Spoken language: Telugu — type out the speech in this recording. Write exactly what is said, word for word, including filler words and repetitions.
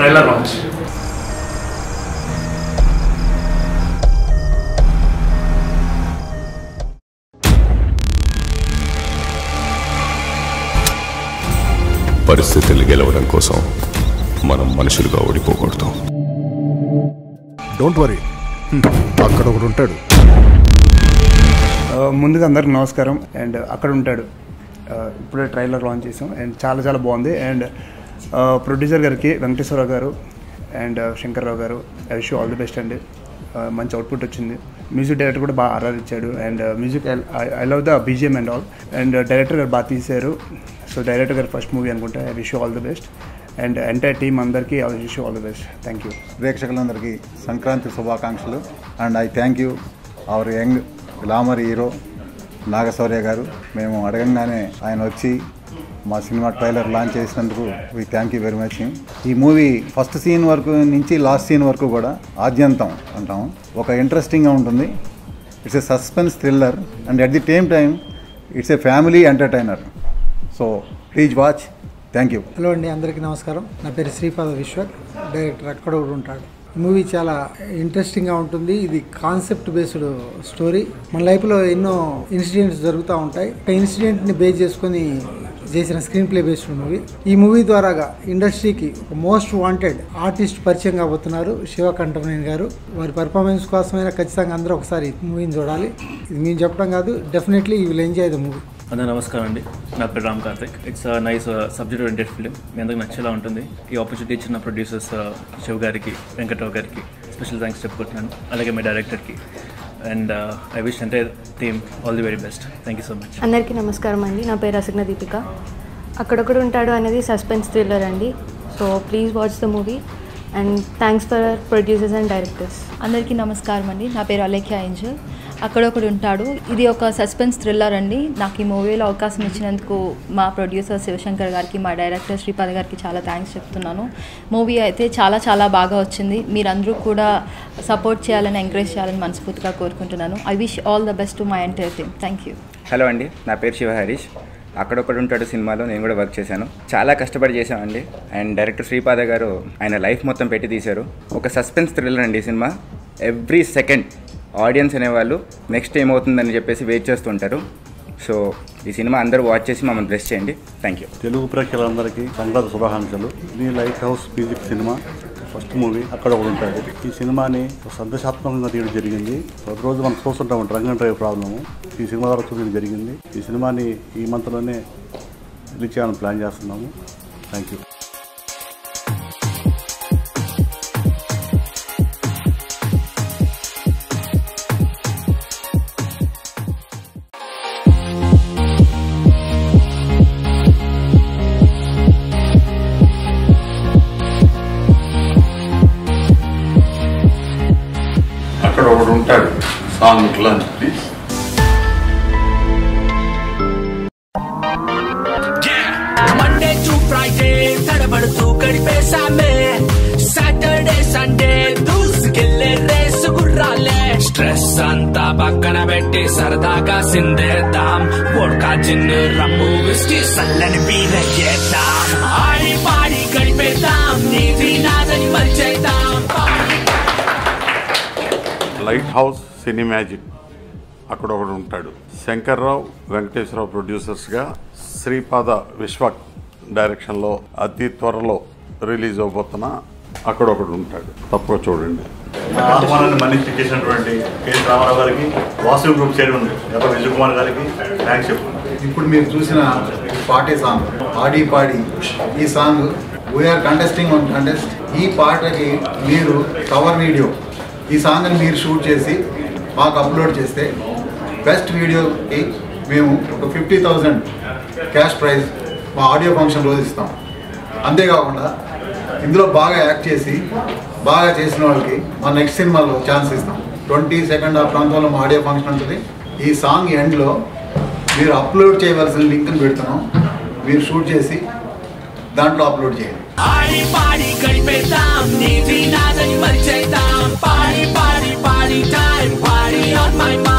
Trailer launch. పరిస్థితులు గెలవడం కోసం మనం మనుషులుగా ఓడిపోకూడదు. డోంట్ వరీ, అక్కడ ఒకడు ఉంటాడు. ముందుగా అందరికి నమస్కారం. అండ్ అక్కడ ఉంటాడు ఇప్పుడే ట్రైలర్ లాంచ్ చేసాం అండ్ చాలా చాలా బాగుంది. అండ్ ప్రొడ్యూసర్ గారికి వెంకటేశ్వరరావు గారు అండ్ శంకర్రావు గారు I wish you all the best అండి. మంచి అవుట్పుట్ వచ్చింది. మ్యూజిక్ డైరెక్టర్ కూడా బాగా ఆర్ఆర్ ఇచ్చాడు. And music I love the BGM and all. And director గారు బాగా తీశారు. సో డైరెక్టర్ గారు ఫస్ట్ మూవీ అనుకుంటా. I wish you all the best and entire team అందరికీ I wish you all the best. Thank you. ప్రేక్షకులందరికీ సంక్రాంతి శుభాకాంక్షలు. And I thank you our young glamour hero Naga Shaurya గారు. మేము అడగంగానే ఆయన వచ్చి మా సినిమా ట్రైలర్ లాంచ్ చేసినందుకు we thank you very much. ఈ మూవీ ఫస్ట్ సీన్ వరకు నుంచి లాస్ట్ సీన్ వరకు కూడా ఆద్యంతం అంటాము ఒక ఇంట్రెస్టింగ్గా ఉంటుంది. It's a suspense thriller and at the same time it's a family entertainer. So please watch. Thank you. Hello అండి, అందరికీ నమస్కారం. నా పేరు శ్రీపాద విశ్వక్, డైరెక్టర్ అక్కడ ఒకడు ఉంటాడు. మూవీ చాలా ఇంట్రెస్టింగ్గా ఉంటుంది. ఇది కాన్సెప్ట్ బేస్డ్ స్టోరీ. మన లైఫ్లో ఎన్నో ఇన్సిడెంట్స్ జరుగుతూ ఉంటాయి. ఒక ఇన్సిడెంట్ని బేస్ చేసుకొని చేసిన స్క్రీన్ ప్లే బేస్డ్ మూవీ. ఈ మూవీ ద్వారాగా ఇండస్ట్రీకి ఒక మోస్ట్ వాంటెడ్ ఆర్టిస్ట్ పరిచయం కాబోతున్నారు శివకంఠమనేని గారు. వారి పర్ఫార్మెన్స్ కోసమైనా ఖచ్చితంగా అందరూ ఒకసారి మూవీని చూడాలి. ఇది మేము చెప్పడం కాదు, definitely you will enjoy the movie. అందరూ నమస్కారం అండి. నా పేరు Ram Karthik. It's nice subject oriented film. మీ అందరికి నచ్చేలా ఉంటుంది. ఈ ఆపర్చునిటీ ఇచ్చిన ప్రొడ్యూసర్స్ శివ్ గారికి, వెంకట్రావు గారికి స్పెషల్ థ్యాంక్స్ చెప్పుకుంటున్నాను. అలాగే మీ డైరెక్టర్కి. And I wish entire team all the very best. Thank you so much. అందరికీ నమస్కారం అండి. నా పేరు అసిగ్న దీపిక. అక్కడొక్కడు ఉంటాడు అనేది సస్పెన్స్ థ్రిల్లర్ అండి. So please watch the movie and thanks for producers and directors. అందరికీ నమస్కారం అండి. నా పేరు అలేఖ్య ఏంజల్. అక్కడొకడు ఉంటాడు ఇది ఒక సస్పెన్స్ థ్రిల్లర్ అండి. నాకు ఈ మూవీలో అవకాశం ఇచ్చినందుకు మా ప్రొడ్యూసర్ శివశంకర్ గారికి, మా డైరెక్టర్ శ్రీపాద గారికి చాలా థ్యాంక్స్ చెప్తున్నాను. మూవీ అయితే చాలా చాలా బాగా వచ్చింది. మీరందరూ కూడా సపోర్ట్ చేయాలని, ఎంకరేజ్ చేయాలని మనస్ఫూర్తిగా కోరుకుంటున్నాను. I wish all the best to my entire team. Thank you. Hello అండి, నా పేరు శివ హరీష్. అక్కడొక్కడు ఉంటాడు సినిమాలో నేను కూడా వర్క్ చేశాను. చాలా కష్టపడి చేశామండి. అండ్ డైరెక్టర్ శ్రీపాద గారు ఆయన లైఫ్ మొత్తం పెట్టి తీశారు. ఒక సస్పెన్స్ థ్రిల్లర్ అండి ఈ సినిమా. ఎవ్రీ సెకండ్ ఆడియన్స్ అనేవాళ్ళు నెక్స్ట్ ఏమవుతుందని చెప్పేసి వెయిట్ చేస్తుంటారు. సో ఈ సినిమా అందరూ వాచ్ చేసి మమ్మల్ని బ్లెస్ చేయండి. Thank you. తెలుగు ప్రేక్షకులందరికీ సంక్రాంతి శుభాకాంక్షలు. ఇది లైట్ హౌస్ మ్యూజిక్ సినిమా ఫస్ట్ మూవీ అక్కడ ఒకటి ఉంటాడు. ఈ సినిమాని సందేశాత్మకంగా తీయడం జరిగింది. ప్రతిరోజు మనం చూస్తుంటాం డ్రంక్ అండ్ డ్రైవ్ ప్రాబ్లము. ఈ సినిమా ద్వారా చూడడం జరిగింది. ఈ సినిమాని ఈ మంత్లోనే రిలీజ్ చేయాలని ప్లాన్ చేస్తున్నాము. Thank you. అక్కడ ఒకడు ఉంటాడు సాంగ్ ఇట్లా ప్లీజ్. మండే టు ఫ్రైడే తడబడుతూ గడిపేశామే. సాటర్డే సండే దూసుకెళ్ళే రేసు గుర్రాలే. స్ట్రెస్ అంతా పక్కన పెట్టి సరదాగా సిందేద్దాం. వోడ్కా జిన్ను రమ్ము విస్కీ సల్లని వీర చేద్దాం. ఆడి పాడి గడిపేద్దాం. నీది నాదని మర్చేద్దాం. లైట్ హౌస్ సినీ మ్యాజిక్ అక్కడ ఒకడు ఉంటాడు. శంకర్రావు, వెంకటేశ్వరరావు ప్రొడ్యూసర్స్గా శ్రీపాద విశ్వక్ డైరెక్షన్లో అతి త్వరలో రిలీజ్ అవబోతున్న అక్కడ ఒకడు ఉంటాడు. తప్పక చూడండి. ఆహ్వానాన్ని మన్నించి చేసినటువంటి కె రామారావు గారికి, వాసు గ్రూప్ చైర్మన్ ఎర్ర విజయ్ కుమార్ గారికి థ్యాంక్స్ చెప్పుకున్నాను. ఇప్పుడు మీరు చూసిన పాటే సాంగ్ ఆడి పాడి ఈ song we are contesting on contest. ఈ పాటకి మీరు కవర్ వీడియో ఈ సాంగ్ని మీరు షూట్ చేసి మాకు అప్లోడ్ చేస్తే బెస్ట్ వీడియోకి మేము ఒక ఫిఫ్టీ థౌజండ్ క్యాష్ ప్రైజ్ మా ఆడియో ఫంక్షన్ రోజు ఇస్తాం. అంతేకాకుండా ఇందులో బాగా యాక్ట్ చేసి బాగా చేసిన వాళ్ళకి మా నెక్స్ట్ సినిమాలో ఛాన్స్ ఇస్తాం. ట్వంటీ సెకండ్ ఆ ప్రాంతంలో మా ఆడియో ఫంక్షన్ ఉంటుంది. ఈ సాంగ్ ఎండ్లో మీరు అప్లోడ్ చేయవలసిన లింక్ని పెడుతున్నాం. మీరు షూట్ చేసి దాంట్లో అప్లోడ్ చేయండి. ఆడి పాడి గడిపేద్దాం. నీది నాదని మర్చేద్దాం. పాడి పాడి పాడి టైం పాడి ఆన్ మై